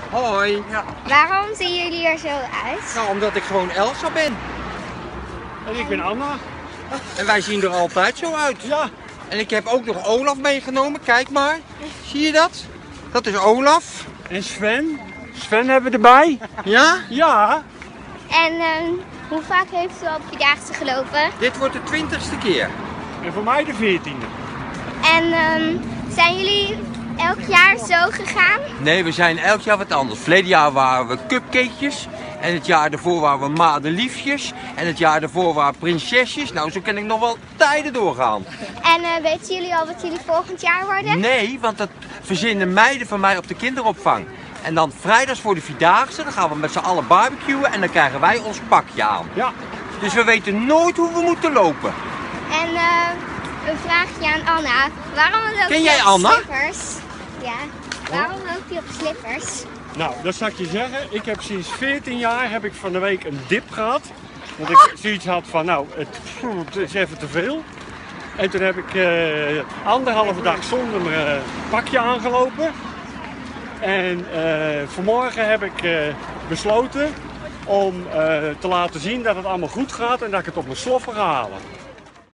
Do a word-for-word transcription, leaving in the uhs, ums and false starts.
Hoi. Ja. Waarom zien jullie er zo uit? Nou, omdat ik gewoon Elsa ben. En ik ben Anna. En wij zien er altijd zo uit. Ja. En ik heb ook nog Olaf meegenomen, kijk maar. Zie je dat? Dat is Olaf. En Sven. Sven hebben we erbij. Ja? Ja. En ehm, hoe vaak heeft u op Vierdaagse gelopen? Dit wordt de twintigste keer. En voor mij de veertiende. En ehm, zijn jullie elk jaar zo gegaan? Nee, we zijn elk jaar wat anders. Verleden jaar waren we cupcakejes. En het jaar daarvoor waren we madeliefjes. En het jaar daarvoor waren prinsesjes. Nou, zo kan ik nog wel tijden doorgaan. En eh, weten jullie al wat jullie volgend jaar worden? Nee, want dat verzinnen meiden van mij op de kinderopvang. En dan vrijdags voor de Vierdaagse, dan gaan we met z'n allen barbecuen en dan krijgen wij ons pakje aan. Ja. Dus we weten nooit hoe we moeten lopen. En eh, een vraagje aan Anna. Waarom loop Ken je jij op Anna? slippers? Ja. Waarom loop je op slippers? Nou, dat zal ik je zeggen. Ik heb sinds veertien jaar heb ik van de week een dip gehad. Dat ik zoiets had van, nou, het, het is even te veel. En toen heb ik uh, anderhalve dag zonder mijn uh, pakje aangelopen. En uh, vanmorgen heb ik uh, besloten om uh, te laten zien dat het allemaal goed gaat en dat ik het op mijn sloffen ga halen.